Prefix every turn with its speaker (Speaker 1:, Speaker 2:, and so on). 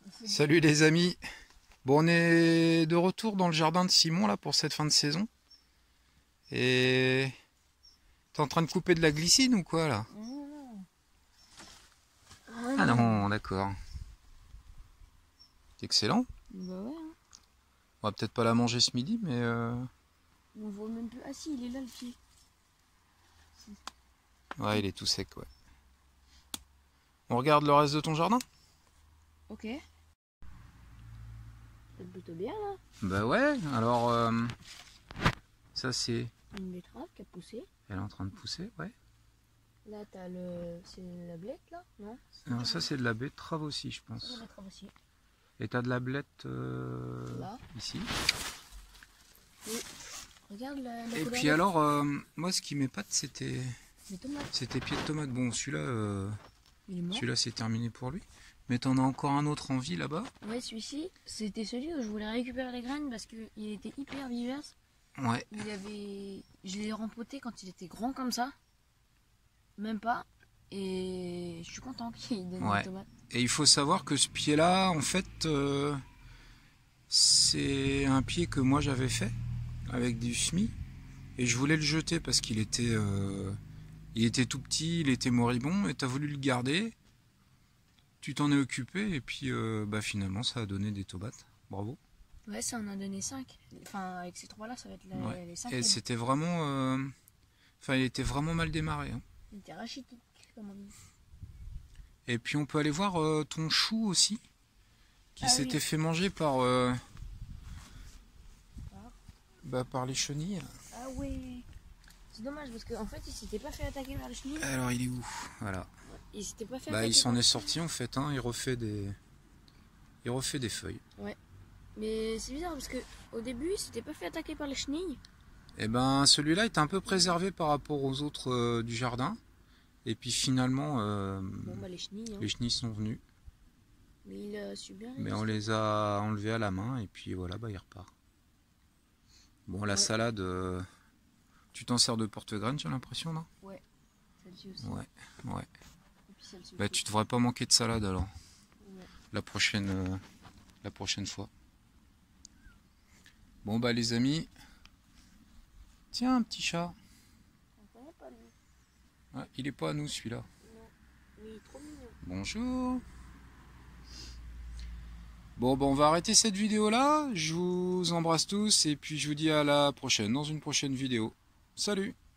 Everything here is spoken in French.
Speaker 1: Salut les amis. Bon, on est de retour dans le jardin de Simon là pour cette fin de saison. Et t'es en train de couper de la glycine ou quoi là?
Speaker 2: Non.
Speaker 1: Ah non, d'accord. C'est excellent.
Speaker 2: Bah ouais, hein.
Speaker 1: On va peut-être pas la manger ce midi, mais
Speaker 2: On voit même plus. Ah si, il est là le pied.
Speaker 1: ouais, il est tout sec, ouais. On regarde le reste de ton jardin?
Speaker 2: Ok. C'est plutôt bien là.
Speaker 1: Bah ouais, alors ça c'est...
Speaker 2: Une betterave qui a poussé.
Speaker 1: Elle est en train de pousser, ouais.
Speaker 2: Là t'as le. C'est la blette là? Non?
Speaker 1: Alors ça c'est de la betterave aussi, je
Speaker 2: C'est la
Speaker 1: pense.
Speaker 2: betterave aussi.
Speaker 1: Et t'as de la blette
Speaker 2: Là.
Speaker 1: ici.
Speaker 2: Et regarde la
Speaker 1: Et
Speaker 2: couleur
Speaker 1: puis
Speaker 2: verte.
Speaker 1: alors, moi ce qui m'épate c'était...
Speaker 2: Les tomates.
Speaker 1: C'était pied de tomate. Bon, celui-là,
Speaker 2: Il est mort.
Speaker 1: celui-là c'est terminé pour lui. Mais t'en as encore un autre en vie là-bas?
Speaker 2: Ouais, celui-ci, c'était celui où je voulais récupérer les graines parce qu'il était hyper vivace.
Speaker 1: Ouais.
Speaker 2: Il avait. Je l'ai rempoté quand il était grand comme ça. Même pas. Et je suis content qu'il donne
Speaker 1: Ouais.
Speaker 2: des tomates.
Speaker 1: Et il faut savoir que ce pied-là, en fait, c'est un pied que moi j'avais fait avec du semis. Et je voulais le jeter parce il était tout petit, il était moribond. Et t'as voulu le garder. Tu t'en es occupé et puis bah, finalement ça a donné des tomates. Bravo.
Speaker 2: Ouais, ça en a donné 5. Enfin, avec ces trois-là, ça va être
Speaker 1: Ouais.
Speaker 2: les 5.
Speaker 1: Et c'était vraiment... Enfin, il était vraiment mal démarré, hein.
Speaker 2: Il était rachitique, comme on dit.
Speaker 1: Et puis on peut aller voir ton chou aussi, qui
Speaker 2: Ah
Speaker 1: s'était
Speaker 2: oui.
Speaker 1: fait manger par les chenilles.
Speaker 2: Ah oui. C'est dommage parce qu'en fait, il s'était pas fait attaquer par les chenilles.
Speaker 1: Alors il est où? Voilà.
Speaker 2: Il s'était pas fait
Speaker 1: Bah
Speaker 2: attaquer
Speaker 1: il s'en
Speaker 2: par
Speaker 1: est
Speaker 2: les
Speaker 1: sorti en fait, hein. Il refait des feuilles.
Speaker 2: chenilles. Ouais. Mais c'est bizarre parce que au début, il s'était pas fait attaquer par les chenilles.
Speaker 1: Et ben celui-là est un peu préservé par rapport aux autres du jardin. Et puis finalement,
Speaker 2: Bon, bah les chenilles, hein.
Speaker 1: les chenilles sont venues.
Speaker 2: Mais il a su bien
Speaker 1: Mais on
Speaker 2: résister.
Speaker 1: les a enlevées à la main et puis voilà, bah il repart. Bon, la
Speaker 2: Ouais.
Speaker 1: salade, tu t'en sers de porte-graine, j'ai l'impression, non?
Speaker 2: Ouais. Celle-ci aussi.
Speaker 1: Ouais, ouais.
Speaker 2: Et puis celle-ci
Speaker 1: Bah
Speaker 2: aussi.
Speaker 1: tu devrais pas manquer de salade alors,
Speaker 2: Ouais.
Speaker 1: la prochaine fois. Bon bah les amis, tiens un petit chat.
Speaker 2: On connaît pas lui.
Speaker 1: Ah, il est pas à nous celui-là.
Speaker 2: Non. Mais il est trop mignon.
Speaker 1: Bonjour. Bon bah on va arrêter cette vidéo là. Je vous embrasse tous et puis je vous dis à la prochaine, dans une prochaine vidéo. Salut.